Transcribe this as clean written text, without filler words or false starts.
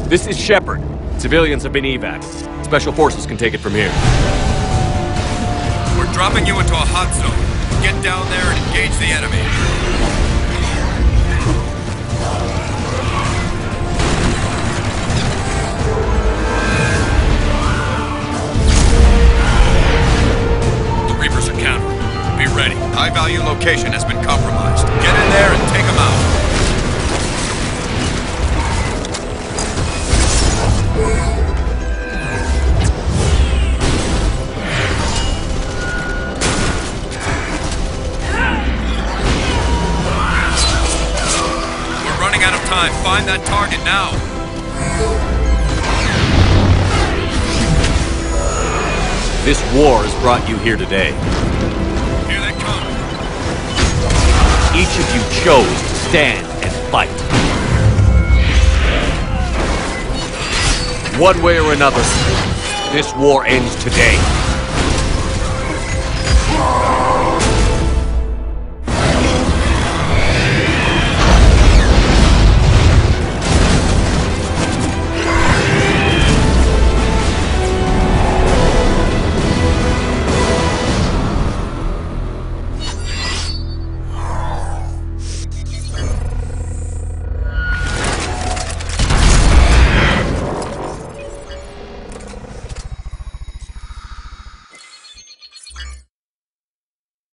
This is Shepard. Civilians have been evac. Special forces can take it from here. We're dropping you into a hot zone. Get down there and engage the enemy. The Reapers are countering. Be ready. High-value location has been compromised. Get in there and take them out. We're running out of time. Find that target now. This war has brought you here today. Here they come. Each of you chose to stand and fight. One way or another, this war ends today.